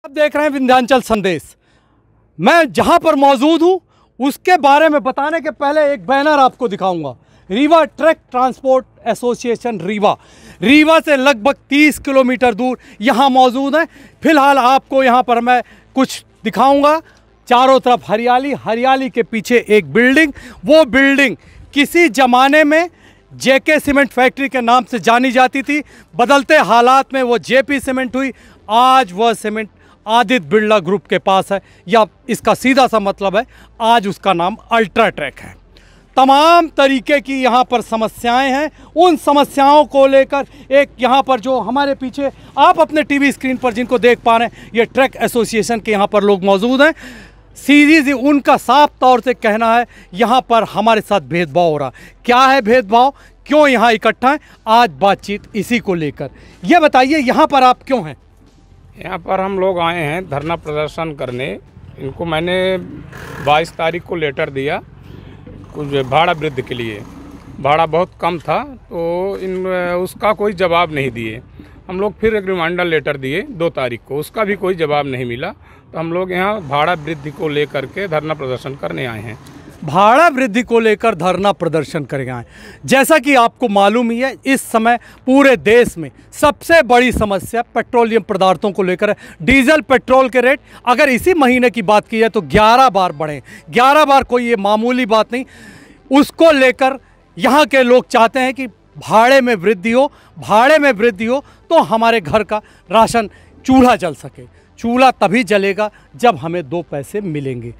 आप देख रहे हैं विंध्याचल संदेश। मैं जहां पर मौजूद हूं उसके बारे में बताने के पहले एक बैनर आपको दिखाऊंगा। Rewa truck transport association Rewa से लगभग 30 किलोमीटर दूर यहां मौजूद है। फिलहाल आपको यहां पर मैं कुछ दिखाऊंगा। चारों तरफ हरियाली, हरियाली के पीछे एक बिल्डिंग, वो बिल्डिंग किसी ज़माने में जेके सीमेंट फैक्ट्री के नाम से जानी जाती थी। बदलते हालात में वो जेपी सीमेंट हुई। आज वह सीमेंट आदित्य बिरला ग्रुप के पास है, या इसका सीधा सा मतलब है आज उसका नाम अल्ट्राटेक है। तमाम तरीके की यहाँ पर समस्याएं हैं। उन समस्याओं को लेकर एक यहाँ पर जो हमारे पीछे आप अपने टीवी स्क्रीन पर जिनको देख पा रहे हैं, ये ट्रक एसोसिएशन के यहाँ पर लोग मौजूद हैं। सीधी उनका साफ तौर से कहना है यहाँ पर हमारे साथ भेदभाव हो रहा। क्या है भेदभाव, क्यों यहाँ इकट्ठा है, आज बातचीत इसी को लेकर। ये बताइए यहाँ पर आप क्यों हैं? यहाँ पर हम लोग आए हैं धरना प्रदर्शन करने। इनको मैंने 22 तारीख को लेटर दिया कुछ भाड़ा वृद्धि के लिए। भाड़ा बहुत कम था तो उसका कोई जवाब नहीं दिए। हम लोग फिर एक रिमाइंडर लेटर दिए 2 तारीख को, उसका भी कोई जवाब नहीं मिला। तो हम लोग यहाँ भाड़ा वृद्धि को लेकर के धरना प्रदर्शन करने आए हैं। भाड़ा वृद्धि को लेकर धरना प्रदर्शन करेंगे आए। जैसा कि आपको मालूम ही है, इस समय पूरे देश में सबसे बड़ी समस्या पेट्रोलियम पदार्थों को लेकर है। डीजल पेट्रोल के रेट अगर इसी महीने की बात की जाए तो 11 बार बढ़े। 11 बार कोई ये मामूली बात नहीं। उसको लेकर यहाँ के लोग चाहते हैं कि भाड़े में वृद्धि हो। भाड़े में वृद्धि हो तो हमारे घर का राशन चूल्हा जल सके। चूल्हा तभी जलेगा जब हमें 2 पैसे मिलेंगे।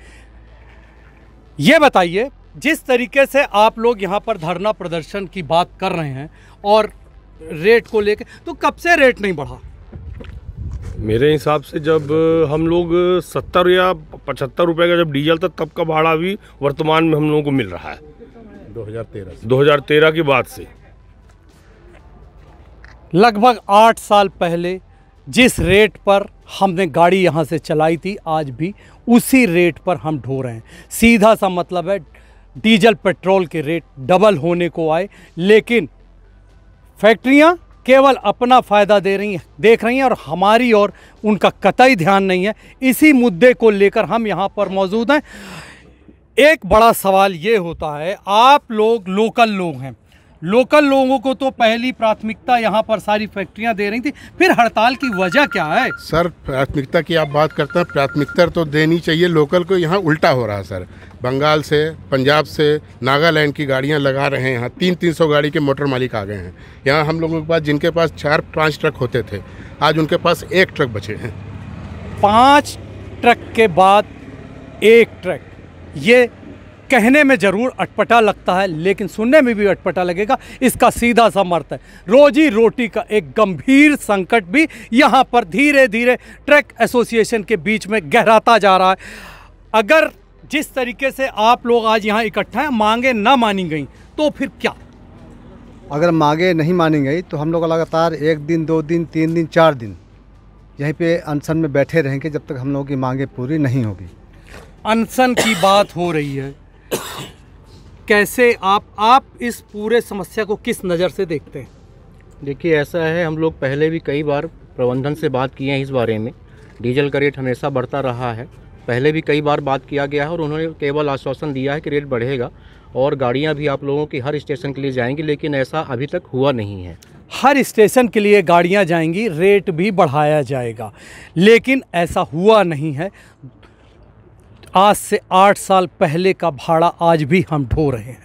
ये बताइए, जिस तरीके से आप लोग यहाँ पर धरना प्रदर्शन की बात कर रहे हैं और रेट को लेकर, तो कब से रेट नहीं बढ़ा? मेरे हिसाब से जब हम लोग 70 या 75 रुपए का जब डीजल था तब का भाड़ा भी वर्तमान में हम लोगों को मिल रहा है 2013 की बात से। लगभग 8 साल पहले जिस रेट पर हमने गाड़ी यहाँ से चलाई थी, आज भी उसी रेट पर हम ढो रहे हैं। सीधा सा मतलब है डीजल पेट्रोल के रेट डबल होने को आए, लेकिन फैक्ट्रियाँ केवल अपना फ़ायदा देख रही हैं और हमारी और उनका कतई ध्यान नहीं है। इसी मुद्दे को लेकर हम यहाँ पर मौजूद हैं। एक बड़ा सवाल ये होता है, आप लोग लोकल लोग हैं, लोकल लोगों को तो पहली प्राथमिकता यहाँ पर सारी फैक्ट्रियाँ दे रही थी, फिर हड़ताल की वजह क्या है? सर, प्राथमिकता की आप बात करते हैं, प्राथमिकता तो देनी चाहिए लोकल को। यहाँ उल्टा हो रहा है सर। बंगाल से, पंजाब से, नागालैंड की गाड़ियाँ लगा रहे हैं। यहाँ 300 गाड़ी के मोटर मालिक आ गए हैं। यहाँ हम लोगों के पास जिनके पास 4-5 ट्रक होते थे, आज उनके पास 1 ट्रक बचे हैं। 5 ट्रक के बाद 1 ट्रक, ये कहने में ज़रूर अटपटा लगता है, लेकिन सुनने में भी अटपटा लगेगा। इसका सीधा सा अर्थ है रोजी रोटी का एक गंभीर संकट भी यहाँ पर धीरे धीरे ट्रक एसोसिएशन के बीच में गहराता जा रहा है। अगर जिस तरीके से आप लोग आज यहाँ इकट्ठा हैं, मांगे ना मानी गई तो फिर क्या? अगर मांगे नहीं मानी गई तो हम लोग लगातार 1 दिन, 2 दिन, 3 दिन, 4 दिन यहीं पे अनशन में बैठे रहेंगे जब तक हम लोगों की मांगे पूरी नहीं होगी। अनशन की बात हो रही है, कैसे आप इस पूरे समस्या को किस नज़र से देखते हैं? देखिए, ऐसा है, हम लोग पहले भी कई बार प्रबंधन से बात किए हैं इस बारे में। डीजल का रेट हमेशा बढ़ता रहा है। पहले भी कई बार बात किया गया है और उन्होंने केवल आश्वासन दिया है कि रेट बढ़ेगा और गाड़ियां भी आप लोगों की हर स्टेशन के लिए जाएंगी, लेकिन ऐसा अभी तक हुआ नहीं है। हर स्टेशन के लिए गाड़ियां जाएंगी, रेट भी बढ़ाया जाएगा, लेकिन ऐसा हुआ नहीं है। आज से 8 साल पहले का भाड़ा आज भी हम ढो रहे हैं।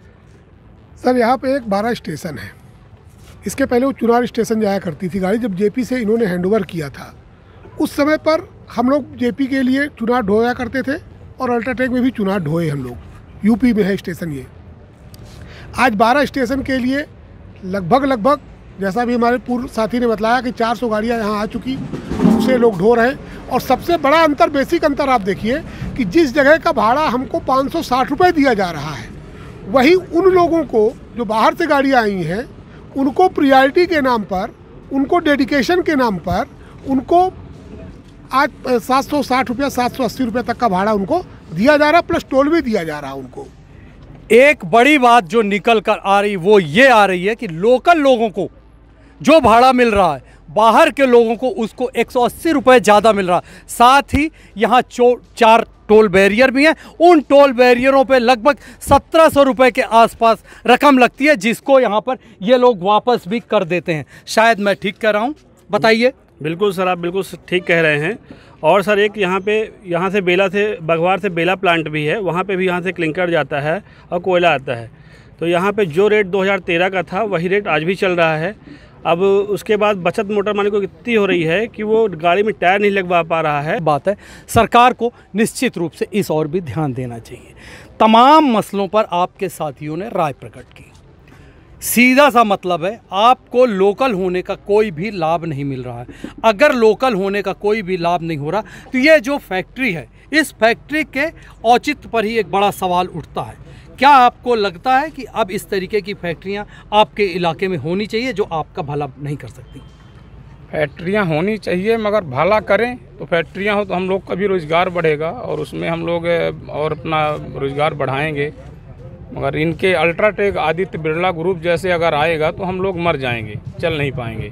सर, यहाँ पे एक 12 स्टेशन है। इसके पहले वो चुनार स्टेशन जाया करती थी गाड़ी। जब जेपी से इन्होंने हैंडओवर किया था, उस समय पर हम लोग जेपी के लिए चुनार ढोया करते थे और अल्ट्राटेक में भी चुनार ढोए हम लोग। यूपी में है स्टेशन ये। आज 12 स्टेशन के लिए लगभग जैसा भी हमारे पूर्व साथी ने बताया कि 400 गाड़ियाँ यहाँ आ चुकी, दूसरे लोग ढो रहे हैं। और सबसे बड़ा अंतर, बेसिक अंतर आप देखिए कि जिस जगह का भाड़ा हमको 560 रुपये दिया जा रहा है, वही उन लोगों को जो बाहर से गाड़ियाँ आई हैं, उनको प्रियॉरिटी के नाम पर, उनको डेडिकेशन के नाम पर, उनको आज 760 रुपया, 780 रुपये तक का भाड़ा उनको दिया जा रहा है, प्लस टोल भी दिया जा रहा है उनको। एक बड़ी बात जो निकल कर आ रही वो ये आ रही है कि लोकल लोगों को जो भाड़ा मिल रहा है बाहर के लोगों को उसको 180 रुपये ज़्यादा मिल रहा। साथ ही यहाँ 4 टोल बैरियर भी हैं, उन टोल बैरियरों पे लगभग 1700 रुपये के आसपास रकम लगती है, जिसको यहाँ पर ये लोग वापस भी कर देते हैं। शायद मैं ठीक कह रहा हूँ, बताइए। बिल्कुल सर, आप बिल्कुल ठीक कह रहे हैं। और सर एक यहाँ से बेला से बघवार से बेला प्लांट भी है, वहाँ पे भी यहाँ से क्लिंकर जाता है और कोयला आता है। तो यहाँ पे जो रेट 2013 का था वही रेट आज भी चल रहा है। अब उसके बाद बचत मोटर मालिकों को इतनी हो रही है कि वो गाड़ी में टायर नहीं लगवा पा रहा है। बात है, सरकार को निश्चित रूप से इस और भी ध्यान देना चाहिए। तमाम मसलों पर आपके साथियों ने राय प्रकट की। सीधा सा मतलब है, आपको लोकल होने का कोई भी लाभ नहीं मिल रहा है। अगर लोकल होने का कोई भी लाभ नहीं हो रहा तो ये जो फैक्ट्री है, इस फैक्ट्री के औचित्य पर ही एक बड़ा सवाल उठता है। क्या आपको लगता है कि अब इस तरीके की फैक्ट्रियां आपके इलाके में होनी चाहिए जो आपका भला नहीं कर सकती? फैक्ट्रियां होनी चाहिए, मगर भला करें तो फैक्ट्रियां हो तो हम लोग का भी रोज़गार बढ़ेगा और उसमें हम लोग और अपना रोज़गार बढ़ाएंगे। मगर इनके अल्ट्राटेक, आदित्य बिरला ग्रुप जैसे अगर आएगा तो हम लोग मर जाएंगे, चल नहीं पाएंगे।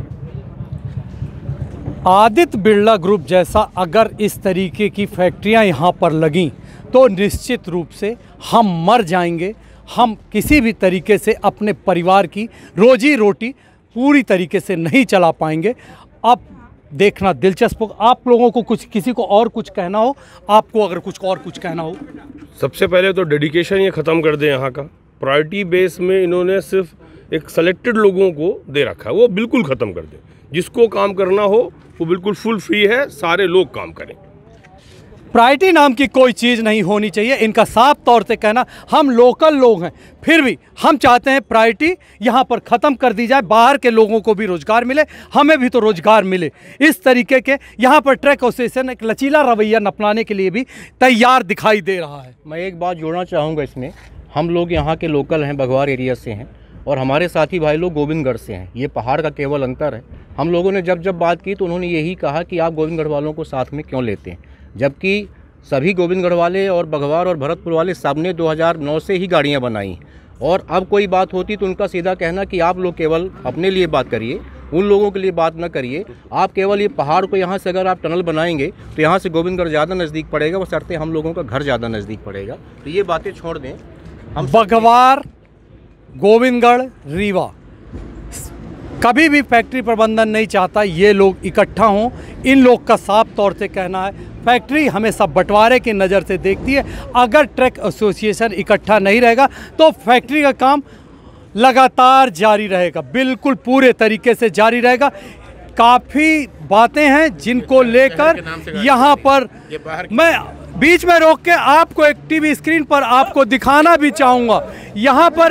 आदित्य बिरला ग्रुप जैसा अगर इस तरीके की फैक्ट्रियां यहाँ पर लगीं तो निश्चित रूप से हम मर जाएंगे। हम किसी भी तरीके से अपने परिवार की रोजी रोटी पूरी तरीके से नहीं चला पाएंगे। अब देखना दिलचस्प हो। आप लोगों को किसी को और कुछ कहना हो, आपको अगर कुछ कहना हो। सबसे पहले तो डेडिकेशन ये ख़त्म कर दें। यहाँ का प्रायोरिटी बेस में इन्होंने सिर्फ एक सेलेक्टेड लोगों को दे रखा है, वो बिल्कुल ख़त्म कर दें। जिसको काम करना हो वो बिल्कुल फुल फ्री है, सारे लोग काम करें। प्रायोरिटी नाम की कोई चीज़ नहीं होनी चाहिए। इनका साफ तौर से कहना, हम लोकल लोग हैं, फिर भी हम चाहते हैं प्रायोरिटी यहाँ पर ख़त्म कर दी जाए, बाहर के लोगों को भी रोज़गार मिले, हमें भी तो रोज़गार मिले। इस तरीके के यहाँ पर ट्रक एसोसिएशन एक लचीला रवैया अपनाने के लिए भी तैयार दिखाई दे रहा है। मैं एक बात जोड़ना चाहूँगा इसमें। हम लोग यहाँ के लोकल हैं, बघवार एरिया से हैं, और हमारे साथी भाई लोग गोविंदगढ़ से हैं। ये पहाड़ का केवल अंतर है। हम लोगों ने जब बात की तो उन्होंने यही कहा कि आप गोविंदगढ़ वालों को साथ में क्यों लेते हैं, जबकि सभी गोविंदगढ़ वाले और बघवार और भरतपुर वाले सब ने 2009 से ही गाड़ियां बनाई। और अब कोई बात होती तो उनका सीधा कहना कि आप लोग केवल अपने लिए बात करिए, उन लोगों के लिए बात न करिए। आप केवल ये पहाड़ को यहाँ से अगर आप टनल बनाएंगे तो यहाँ से गोविंदगढ़ ज़्यादा नज़दीक पड़ेगा, बशर्ते हम लोगों का घर ज़्यादा नज़दीक पड़ेगा। तो ये बातें छोड़ दें। हम बघवार, गोविंदगढ़, रीवा, कभी भी फैक्ट्री प्रबंधन नहीं चाहता ये लोग इकट्ठा हों। इन लोग का साफ तौर से कहना है, फैक्ट्री हमेशा बंटवारे की नज़र से देखती है। अगर ट्रक एसोसिएशन इकट्ठा नहीं रहेगा तो फैक्ट्री का काम लगातार जारी रहेगा, बिल्कुल पूरे तरीके से जारी रहेगा। काफ़ी बातें हैं जिनको लेकर यहाँ पर मैं बीच में रोक के आपको एक टीवी स्क्रीन पर आपको दिखाना भी चाहूँगा। यहाँ पर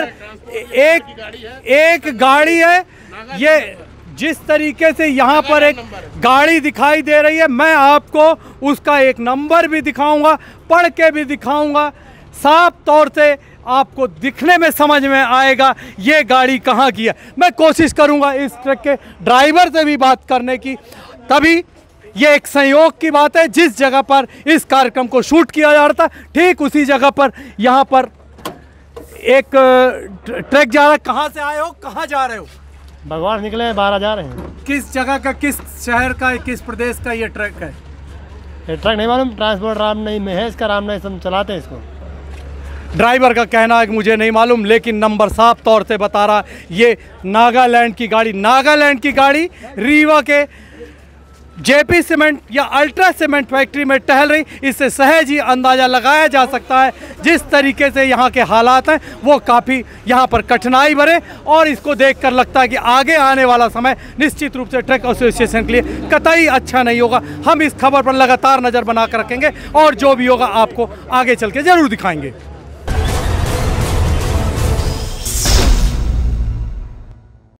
एक गाड़ी है, ये जिस तरीके से यहाँ पर एक गाड़ी दिखाई दे रही है, मैं आपको उसका एक नंबर भी दिखाऊंगा, पढ़ के भी दिखाऊंगा। साफ तौर से आपको दिखने में समझ में आएगा ये गाड़ी कहाँ की है। मैं कोशिश करूंगा इस ट्रक के ड्राइवर से भी बात करने की, तभी ये एक संयोग की बात है। जिस जगह पर इस कार्यक्रम को शूट किया जा रहा था, ठीक उसी जगह पर यहाँ पर एक ट्रक जा रहा है। कहाँ से आए हो, कहाँ जा रहे हो? भगवान निकले हैं, 12 जा रहे हैं। किस जगह का, किस शहर का, किस प्रदेश का ये ट्रक है? ये ट्रक नहीं मालूम, ट्रांसपोर्ट रामनई में है इसका, रामनई से हम चलाते हैं इसको। ड्राइवर का कहना है कि मुझे नहीं मालूम, लेकिन नंबर साफ तौर से बता रहा ये नागालैंड की गाड़ी, नागालैंड की गाड़ी रीवा के जेपी सीमेंट या अल्ट्रा सीमेंट फैक्ट्री में टहल रही। इससे सहज ही अंदाज़ा लगाया जा सकता है जिस तरीके से यहाँ के हालात हैं वो काफ़ी यहाँ पर कठिनाई भरे, और इसको देखकर लगता है कि आगे आने वाला समय निश्चित रूप से ट्रक एसोसिएशन के लिए कतई अच्छा नहीं होगा। हम इस खबर पर लगातार नज़र बना कर रखेंगे और जो भी होगा आपको आगे चल के ज़रूर दिखाएंगे।